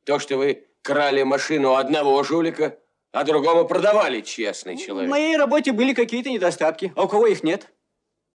То, что вы крали машину одного жулика, а другому продавали, честный человек. В моей работе были какие-то недостатки, а у кого их нет?